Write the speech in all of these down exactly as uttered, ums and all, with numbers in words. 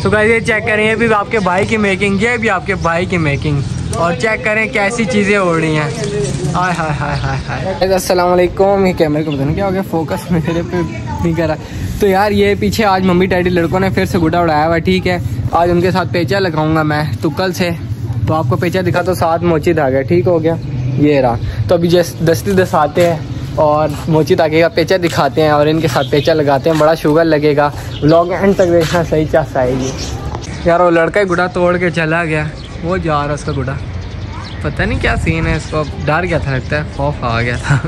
So guys ये check करें, ये भी आपके भाई की मेकिंग, ये भी आपके भाई की मेकिंग। और चेक करें कैसी चीज़ें हो रही हैं। हाय हाय हाय हाय हाय। अस्सलाम वालेकुम। ये कैमरे को पता नहीं क्या हो गया, फोकस मेरे पे नहीं कर रहा। तो यार ये पीछे आज मम्मी डैडी लड़कों ने फिर से गुड्डा उड़ाया हुआ, ठीक है। आज उनके साथ पेचा लगाऊंगा मैं तुक्कल से। तो आपको पेचा दिखा तो साथ मोची धागा, ठीक हो गया, ये रहा। तो अभी जैसे दस्ती दसाते हैं और मोची धागे का पेचा दिखाते हैं और इनके साथ पेचा लगाते हैं। बड़ा शुगर लगेगा, व्लॉग एंड तक देखना, सही चास आएगी। यार वो लड़का ही गुड्डा तोड़ के चला गया, वो जा रहा उसका गुड्डा, पता नहीं क्या सीन है। इसको डर गया था, लगता है खौफ आ गया था।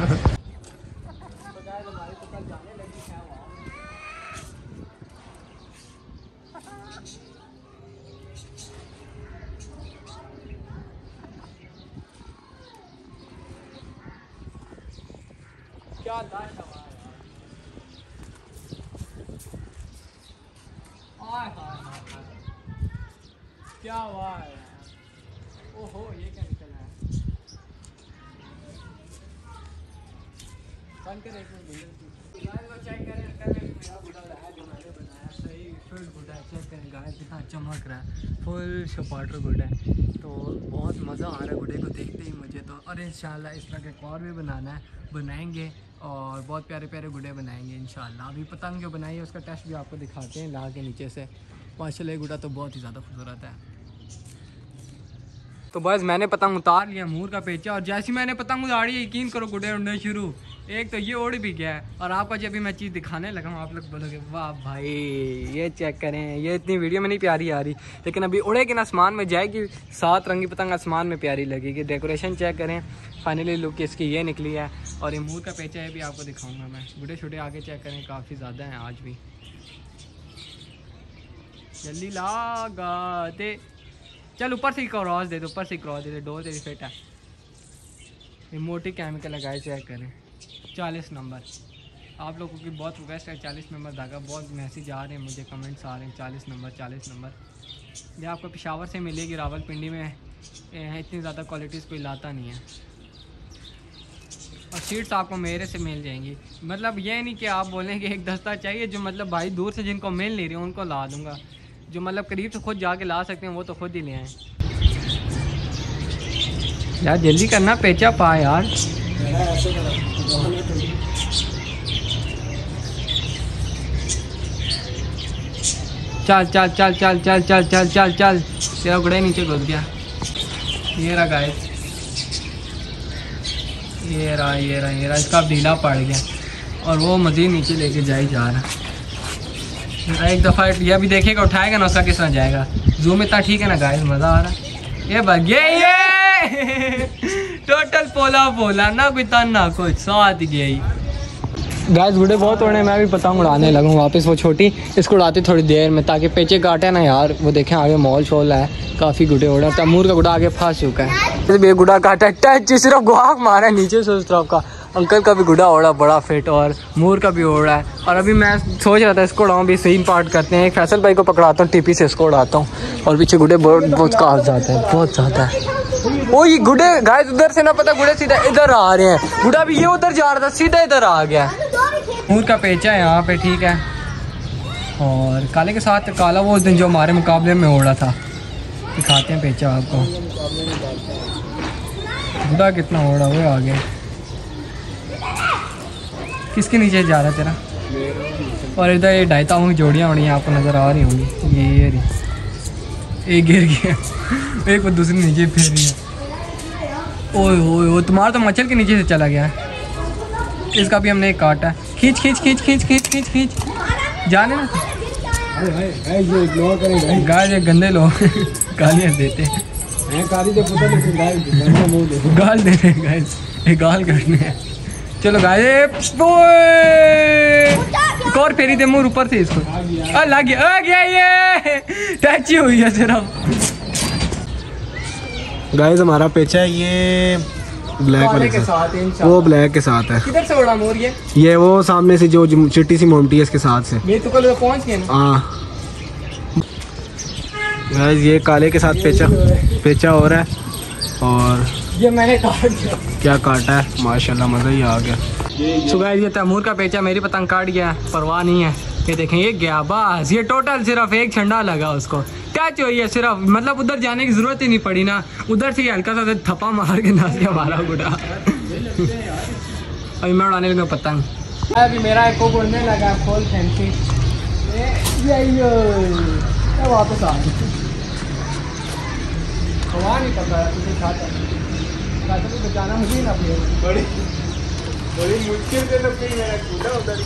क्या क्या हुआ है? ओहो ये क्या निकला है? बंद कर एक मिनट। गाइस चेक करें, पहले मेरा गुड्डा है जो मैंने बनाया, सही फुल गुड्डा है। चेक करें गाइस कितना चमक रहा है, फुल सपाटर गुड्डा है। तो बहुत मज़ा आ रहा है गुड्डे को देखते ही मुझे तो। और इंशाल्लाह इस तरह के और भी बनाना है, बनाएंगे और बहुत प्यारे प्यारे गुड्डे बनाएंगे इंशाल्लाह। अभी पतंग जो बनाई है उसका टेस्ट भी आपको दिखाते हैं ला के नीचे से। माशाल्लाह गुड्डा तो बहुत ही ज़्यादा खूबसूरत है। तो बस मैंने पतंग उतार लिया, मोर का पेचा, और जैसी मैंने पतंग उतारी यकीन करो गुड्डे उड़ने शुरू। एक तो ये उड़ भी गया है और आपको जब भी मैं चीज़ दिखाने लगा हूँ आप लोग बोलोगे वाह भाई। ये चेक करें, ये इतनी वीडियो में नहीं प्यारी आ रही, लेकिन अभी उड़ेगी ना आसमान में जाएगी, सात रंगी पतंग आसमान में प्यारी लगेगी। डेकोरेशन चेक करें, फाइनली लुक इसकी ये निकली है। और ये मोर का पेचा है भी आपको दिखाऊँगा मैं। गुड्डे छोटे आगे चेक करें, काफ़ी ज़्यादा हैं आज भी। जल्दी लागा दे, चल ऊपर से क्रॉस दे दे, ऊपर से क्रॉस दे दे, डोर तेरी फिट है। ये मोटी केमिकल लगाए, चेक करें चालीस नंबर। आप लोगों की बहुत रिक्वेस्ट है चालीस नंबर धागा, बहुत मैसेज आ रहे हैं मुझे, कमेंट्स आ रहे हैं चालीस नंबर चालीस नंबर। ये आपको पेशावर से मिलेगी, रावलपिंडी में इतनी ज़्यादा क्वालिटीज़ कोई लाता नहीं है। और सीट्स आपको मेरे से मिल जाएंगी। मतलब ये नहीं कि आप बोलें कि एक दस्ता चाहिए, जो मतलब भाई दूर से जिनको मिल नहीं रही उनको ला दूँगा। जो मतलब करीब से खुद जाके ला सकते हैं वो तो खुद ही ले आए। यार जल्दी करना, पेचा पा यार। चल चल चल चल चल चल चल चल चल तेरा गुड़ा नीचे घुस गया। ये रहा गाइस, ये रहा ये रहा ये रहा इसका ढीला पड़ गया और वो मज़ीद नीचे लेके जा ही जा रहा। एक दफ़ा ये भी देखेगा, उठाएगा ना उसका किस तरह जाएगा। जूम इतना ठीक है ना गाइस, मज़ा आ रहा है। ये भाग गया, ये टोटल पोला पोला ना कोई तन ना कुछ, साथ गई। गाइस गुड्डे बहुत उड़े, मैं भी पतंग उड़ाने लगा हूँ वापस। वो छोटी इसको उड़ाती थोड़ी देर में ताकि पेचे काटे ना यार। वो देखें आगे मॉल शॉल है, काफ़ी गुड्डे उड़ा। तमूर का गुड्डा आगे फंस चुका है, बे गुड्डा काटा टच सिर्फ गुहाक मारा है नीचे से उस तरफ का। अंकल का भी गुड्डा उड़ा बड़ा फिट, और मोर का भी उड़ा है। और अभी मैं सोच रहा था इसको उड़ाऊँ, भी सेम पार्ट करते हैं। एक फैसल भाई को पकड़ाता हूँ, टीपी से इसको उड़ाता हूँ। और पीछे गुड्डे बहुत बहुत काफ जाते हैं, बहुत ज़्यादा है। वो ये गुड्डे गाइस उधर से ना पता गुड्डे सीधा इधर आ रहे हैं। गुड्डा भी ये उधर जा रहा था, सीधा इधर आ गया। मोर का पेचा है यहाँ पे, ठीक है। और काले के साथ काला वो उस दिन जो हमारे मुकाबले में उड़ा था, दिखाते हैं पेचा आपको। गुड्डा कितना उड़ा हुआ है आगे। किसके नीचे जा रहा है तेरा? और इधर ये ढाईता हूँ जोड़ियाँ उड़ी आपको नज़र आ रही होंगी। ये ये रही, एक गिर गया, एक वो दूसरी नीचे फिर रही है। ओए ओए ओ तुम्हारा तो मच्छर के नीचे से चला गया है। इसका भी हमने एक काटा। खींच खींच खींच खींच खींच खींच खींच जाने ना। गाय ये गंदे लोग गालियाँ देते हैं, गाल दे रहे गाइस, ये गाल करने हैं। चलो गाय एक और फेरी दे मुँह ऊपर से इसको। आ लग गया, आ गया, ये टच ही हुई है सिर्फ। गाइस हमारा पेचा है ये ब्लैक वाले के साथ, वो ब्लैक के साथ है। किधर से उड़ा मोर ये? ये वो सामने से जो चिट्टी सी मोमटी है इसके साथ से। ये तो कल पहुंच गए ना। हाँ गाइस ये काले के साथ पेचा पेचा हो रहा है। और ये मैंने काट दिया, क्या काटा है माशाल्लाह, मज़ा ही आ गया। सो गाइस ये तैमूर का पेचा मेरी पतंग काट गया, परवाह नहीं है। ये देखें ये गया बस, ये टोटल सिर्फ एक झंडा लगा उसको, टच हुई है सिर्फ, मतलब उधर जाने की जरूरत ही नहीं पड़ी ना, उधर से हल्का सा थप्पा मार के नाच के मारा गुड़ा। अभी मैं उड़ाने लगा पतंग, अभी मेरा एक उड़ने लगा फुल फैंसी, वापस आ हवा नहीं पड़ रहा है, तुझे खाता तो बचाना मुझे ना अपने बड़ी बड़ी मुश्किल से तो कहीं मेरा कूदा उधर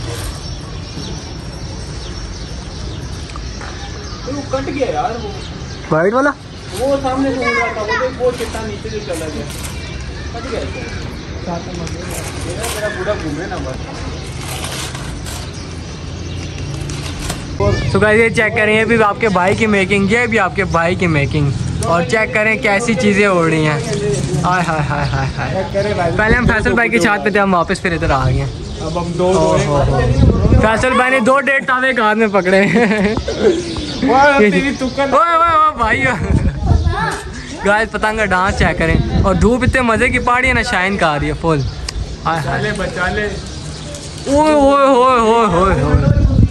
तो कट गया यार वो वाइट वाला, वो सामने से उड़ रहा था, वो देख वो कितना नीचे से चला गया, कट गया मेरा मेरा पूरा घूमे ना बस। तो गाइस ये चेक करें, ये भी आपके भाई की मेकिंग, ये भी आपके भाई की मेकिंग, और चेक करें कैसी चीज़ें उड़ रही हैं। हाय हाय हाय हाय हाय। पहले हम फैसल भाई की छत पे थे, हम वापस फिर इधर आ गए। अब हम दो फैसल भाई ने दो डेढ़ तावे एक हाथ में पकड़े। भाई गाइस पतंग का डांस चेक करें, और धूप इतने मजे की पहाड़ी है ना, शाइन का आ रही है फुल। हाय हाय बचा ले, ओए ओए ओए ओए ओए।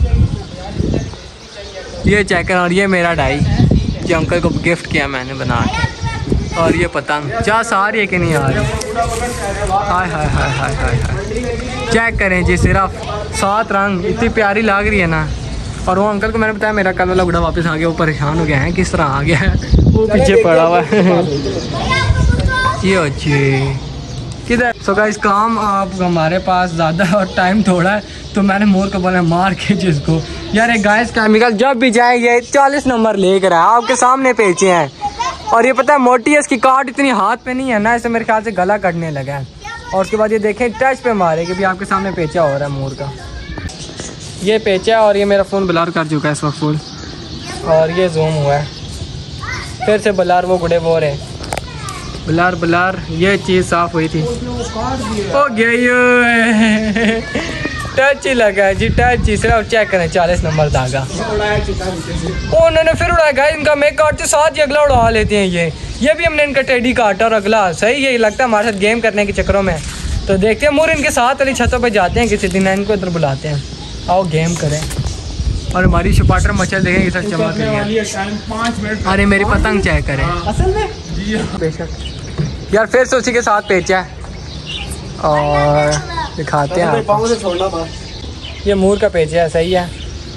ये चेक करें, और ये मेरा डाई जो अंकल को गिफ्ट किया मैंने बना के, और ये पतंग जा सारी है कि नहीं आ रही। हाय हाय हाय हाय हाय हाय। चेक करें जी, सिर्फ सात रंग, इतनी प्यारी लग रही है ना। और वो अंकल को मैंने बताया मेरा कल वाला गुड़ा वापस आ गया, वो परेशान हो गया है किस तरह आ गया है, वो पीछे पड़ा हुआ है। ये अच्छी किधर। सो गाइस काम आप हमारे पास ज़्यादा और टाइम थोड़ा है, तो मैंने मोर को बोला मार के जिसको यार एक गाइस केमिकल जब भी जाएंगे चालीस नंबर लेकर आए, आपके सामने पेचे हैं। और ये पता है मोटी है, इसकी काट इतनी हाथ पे नहीं है ना, इसे मेरे ख्याल से गला कटने लगा है। और उसके बाद ये देखें टच पे मारे कि भी आपके सामने पेचा हो रहा है मोर का, ये पेचा। और ये मेरा फ़ोन ब्लर कर चुका है इस वक्त फुल, और ये जूम हुआ है फिर से ब्लर, वो गुड़े वो रहे ब्लर ब्लर। ये चीज़ साफ हुई थी, ओ गई टच ही लगा है जी, टच ही सिर्फ। चेक करें चालीस नंबर धागा उन्होंने फिर उड़ाया गाइस, इनका मैं काटते साथ ही अगला उड़ा लेते हैं। ये ये भी हमने इनका टेडी काटा और अगला सही, यही लगता है हमारे साथ गेम करने के चक्करों में। तो देखते हैं मोर इनके साथ वाली छतों पे जाते हैं किसी दिन, इनको इधर बुलाते हैं, आओ गेम करें। और हमारी शुपाटर मच्छर देखेंगे सर चमक रही है। अरे मेरी पतंग चेक करें असल में बेशक यार, फिर से उसी के साथ पेचा है, और दिखाते हैं पाँव से छोड़ना बस। ये मोर का पेच है, सही है।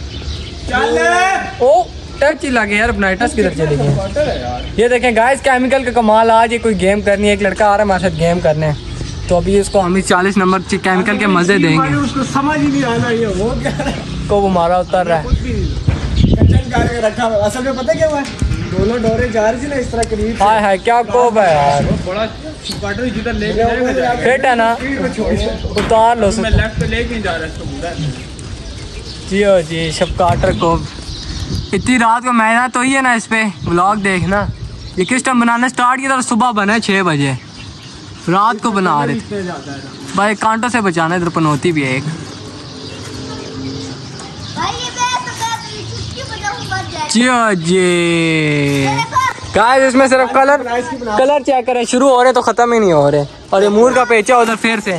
ओ टच ही लगे यार, अपना टच किधर चले गए। ये देखें गाइस केमिकल का कमाल, आज ये कोई गेम करनी है, एक लड़का आ रहा है हमारे साथ गेम करने, तो अभी इसको हम चालीस नंबर केमिकल के मजे देंगे। उसको समझ ही नहीं आना ये वो क्या को वो मारा उतर रहा है। रखा असल में पता क्या हुआ है, दोनों डोरे जा रही थी ना इस तरह करीब। हाय हाय क्या कोप है यार, बड़ा जिधर ले फिट है ना, उतार लो। मैं लेफ्ट पे लेके जा रहा है जी। ओ जी शपकाटर कोप, इतनी रात को मेहनत तो ही है ना इस पे। व्लॉग देखना, ये किस टाइम बनाना स्टार्ट किया था, सुबह बना छः बजे, रात को बना रहे थे भाई। कांटों से बचाना, इधर पनौती भी है एक। जी जी गाइस इसमें सिर्फ कलर कलर चेक करें, शुरू हो रहे तो ख़त्म ही नहीं हो रहे। और ये मूर का पेचा उधर फिर से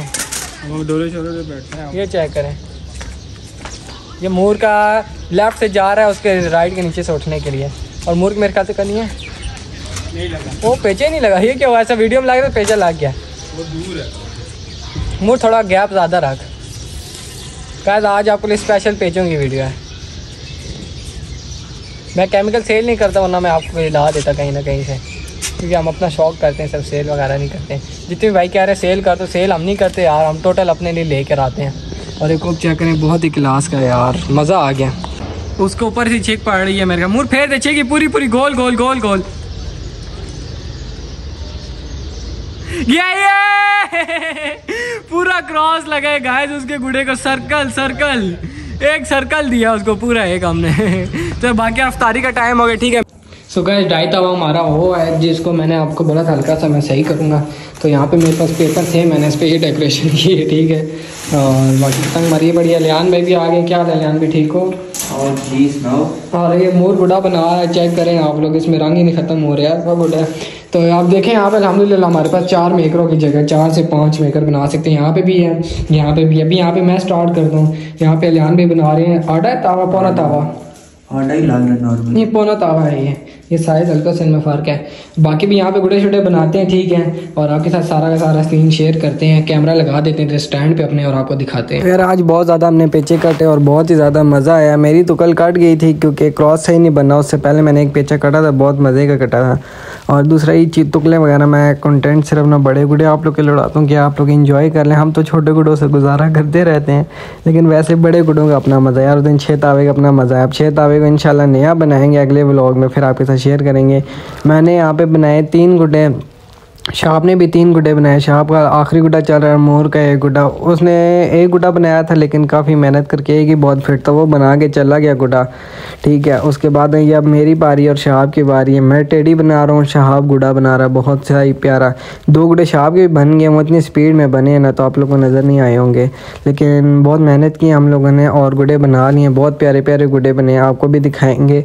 ये चेक करें, ये मूर का लेफ्ट से जा रहा है उसके राइट के नीचे से उठने के लिए, और मूर मेरे ख्याल से करनी है नहीं लगा, वो पेचे नहीं लगा। ये क्या हुआ, ऐसा वीडियो में लग रहा है पेचा लग गया, वो दूर है। मूर थोड़ा गैप ज़्यादा रख। गाइस आज आपके लिए स्पेशल पेचों की वीडियो है। मैं केमिकल सेल नहीं करता, वरना मैं आपको ला देता कहीं ना कहीं से, क्योंकि हम अपना शौक करते हैं, सब सेल वगैरह नहीं करते। जितने भाई कह रहे हैं सेल कर, तो सेल हम नहीं करते यार, हम टोटल अपने लिए लेकर आते हैं। और एक कोप चेक करें, बहुत ही क्लास का यार, मज़ा आ गया। उसके ऊपर से चेक पड़ रही है मेरे का, मुँह फेर दे चेक पूरी पूरी गोल गोल गोल गोल ये पूरा क्रॉस लगा गाइस उसके गुड़े को, सर्कल सर्कल एक सर्कल दिया उसको पूरा एक हमने। तो बाकी अफ्तारी का टाइम हो गया, ठीक है। सो गाइस ढाई तवा हमारा वो है जिसको मैंने आपको बोला था हल्का सा मैं सही करूँगा, तो यहाँ पे मेरे पास पेपर थे, मैंने इस पर ये डेकोरेशन की है, ठीक है। और बाकी पतंग मरी बढ़िया। लियान भाई भी आ गए, क्या लियान भी ठीक हो। और जी सुनाओ। और ये मोर गुड़ा बना रहा है, चेक करें आप लोग, इसमें रंग ही नहीं ख़त्म हो रहा है, वो गुड़ा है। तो आप देखें यहाँ पे अल्हम्दुलिल्लाह हमारे पास चार मेकरों की जगह चार से पाँच मेकर बना सकते हैं। यहाँ पे भी है, यहाँ पे भी। अभी यहाँ पे मैं स्टार्ट कर दूँ, यहाँ पे अलियान भी बना रहे हैं। आटा है तावा, पौना तावा, आटा ही लाल है नॉर्मल, ये पौना तावा है। ये ये साइज हल्का से इनमें फ़र्क है। बाकी भी यहाँ पे गुड़े शुड़े बनाते हैं, ठीक है। और आपके साथ सारा का सारा स्क्रीन शेयर करते हैं, कैमरा लगा देते हैं स्टैंड पे अपने और आपको दिखाते हैं। यार आज बहुत ज़्यादा हमने पेचे काटे और बहुत ही ज़्यादा मज़ा आया। मेरी तो कल कट गई थी क्योंकि क्रॉस सही नहीं बना, उससे पहले मैंने एक पेचा काटा था, बहुत मज़े का कटा था। और दूसरा ये चीज तुकले वगैरह मैं कंटेंट सिर्फ ना बड़े गुड़े आप लोग के लड़ाता हूँ कि आप लोग इंजॉय कर लें। हम तो छोटे गुड़ों से गुजारा करते रहते हैं, लेकिन वैसे बड़े गुड़ों का अपना मज़ा है। यार उस दिन छः तावे का अपना मज़ा है। अब छः तावे को इंशाल्लाह नया बनाएंगे अगले व्लॉग में, फिर आपके साथ शेयर करेंगे। मैंने यहाँ पे बनाए तीन गुड्डे, शाप ने भी तीन गुड्डे बनाए। शाप का आखिरी गुड्डा चल रहा है, मोर का एक गुड्डा, उसने एक गुड्डा बनाया था लेकिन काफ़ी मेहनत करके, एक ही बहुत फिट था, वो बना के चला गया गुड्डा, ठीक है। उसके बाद ये अब मेरी बारी और शहाब की बारी है। मैं टेढ़ी बना रहा हूँ, शहाब गुड्डा बना रहा है, बहुत सा ही प्यारा। दो गुड्डे शहाब के भी बन गए, वो इतनी स्पीड में बने हैं ना तो आप लोग को नज़र नहीं आए होंगे, लेकिन बहुत मेहनत की हम लोगों ने और गुड्डे बना लिए। बहुत प्यारे प्यारे गुड्डे बने, आपको भी दिखाएँगे।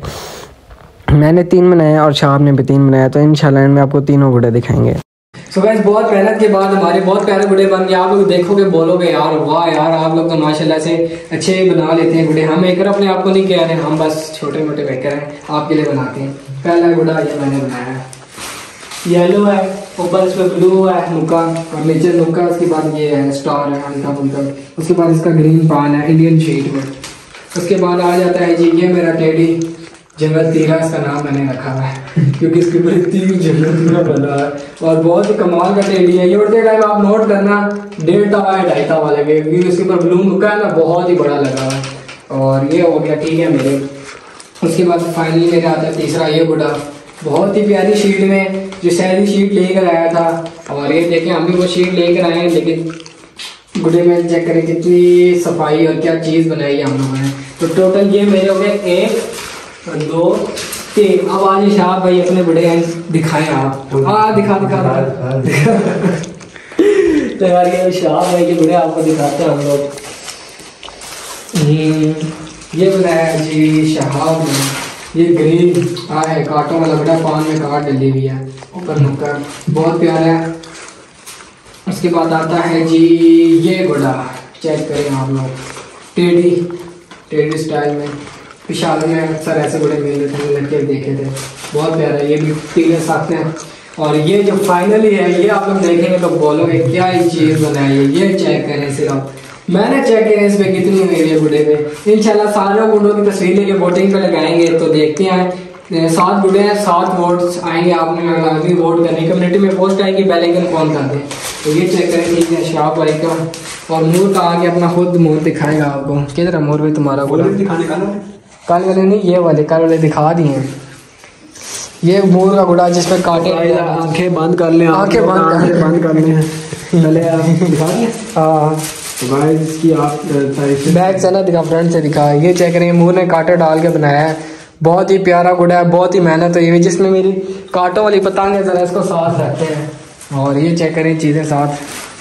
मैंने तीन बनाए और शहाब ने भी तीन बनाया, तो इंशाल्लाह में आपको तीनों गुड्डे दिखाएंगे। सो गाइस बहुत मेहनत के बाद हमारे बहुत प्यारे गुड्डे बन गए। आप लोग देखोगे बोलोगे यार वाह यार आप लोग तो माशाल्लाह से अच्छे बना लेते हैं गुड्डे। हम मेकर अपने आप को नहीं कह रहे, हम बस छोटे मोटे मेकर हैं, आपके लिए बनाते हैं। पहला गुड्डा ये मैंने बनाया है, येलो है, ऊपर इस पर ब्लू है नुक्का और नीचे नुक्का, उसके बाद ये है स्टार है हल्का फुल्का, उसके बाद इसका ग्रीन पान है इंडियन शीट में। उसके बाद आ जाता है जी ये मेरा टेडी जंगल तीरा, इसका नाम मैंने रखा हुआ है क्योंकि इसके ऊपर तीन जंगल तीरा बना है और बहुत ही कमाल का टेडी है। ये उड़ते टाइम आप नोट करना डेढ़ तावा है ढाई तावा लगे क्योंकि इसके ऊपर ब्लू नुक्का है ना, बहुत ही बड़ा लगा हुआ है। और ये हो गया ठीक है मेरे। उसके बाद फाइनली मेरे आता है तीसरा ये गुड्डा, बहुत ही प्यारी शीट में, जो शहरी शीट लेकर आया था। और ये देखें हम भी वो शीट लेकर आए हैं, लेकिन गुड्डे में चेक करें कितनी सफाई और क्या चीज़ बनाई है हम लोगों ने। तो टोटल ये मेरे हो गए एक दो तीन। अब आज शाह भाई अपने बड़े हैं दिखाएं आप। हाँ दिखा दिखा दिखा तो यार ये शाह भाई के बड़े आपको दिखाते हैं हम लोग। ये बनाया जी शहाब ने, ये ग्रीन है कांटों वाला बड़ा, पान में काट डली हुई है ऊपर नुक्कर, बहुत प्यारा है। उसके बाद आता है जी ये गुड्डा, चेक करें आप लोग, टेडी टेडी स्टाइल में। पिशालों में अक्सर ऐसे बड़े मेले थे, लड़के देखे थे, बहुत प्यारा। ये भी तीन साथ हैं। और ये जो फाइनली है ये आप लोग देखेंगे तो बोलोगे क्या ही चीज़ बनाई है। ये चेक करें सिर्फ, मैंने चेक करें इस पर कितनी हुई है गुड्डे पे। इंशाल्लाह सारे गुड्डों की तस्वीर लेके वोटिंग पे लगाएंगे, तो देखते हैं। सात गुड्डे हैं, सात वोट्स आएंगे, आपने लाजमी वोट करने, कम्युनिटी में पोस्ट आएगी, बेल आइकन कौन कर दे। तो ये चेक करें ठीक है। शाह वालेकुम। और मोर का आगे अपना खुद मोर दिखाएगा आपको, किधर है मोर भी तुम्हारा गुड्डा दिखाने का ना, काले वाले नहीं ये वाले काले वाले दिखा दिए हैं। ये मोर का गुड़ा जिस पर काटे, आंखें बंद कर लें, आंखें बंद कर बंद कर लें पहले आप दिखा दें। हाँ गाइस इसकी आप बैक से ना दिखा, फ्रंट से दिखा। ये चेक करें मोर ने कांटे डाल के बनाया है, बहुत ही प्यारा गुड़ा है, बहुत ही मेहनत हुई है। जिसमें मेरी कांटों वाली पतंग है, जरा इसको साथ रखते हैं। और ये चेक करें चीज़ें साथ,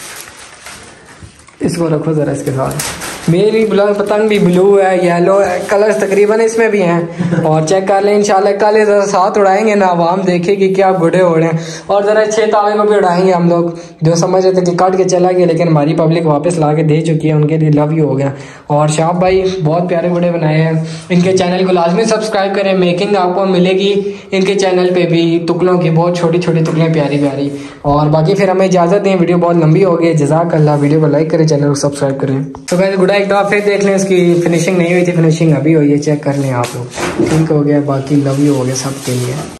इसको रखो ज़रा इसके साथ। मेरी पतंग भी ब्लू है, येलो है, कलर्स तकरीबन इसमें भी हैं। और चेक कर लें इंशाल्लाह कल ये ज़रा साथ उड़ाएंगे ना, आवाम देखेगी क्या गुड्डे हो रहे हैं। और ज़रा छः तावे को भी उड़ाएंगे हम लोग, जो समझ रहे थे कि काट के चला गया, लेकिन हमारी पब्लिक वापस ला के दे चुकी है, उनके लिए लव यू हो गया। और शाह भाई बहुत प्यारे गुड्डे बनाए हैं, इनके चैनल को लाजमी सब्सक्राइब करें। मेकिंग आपको मिलेगी इनके चैनल पर भी, टुकलों की बहुत छोटी छोटी टुकलें प्यारी प्यारी। और बाकी फिर हमें इजाज़त दें, वीडियो बहुत लंबी हो गई। जज़ाकल्लाह, वीडियो को लाइक करें, चैनल को सब्सक्राइब करें। तो वैसे गुड्डा एक दफ़ा फिर देख लें, इसकी फिनिशिंग नहीं हुई थी, फिनिशिंग अभी हुई है, चेक कर लें आप लोग। ठीक हो गया, बाकी लव यू हो गया सबके लिए।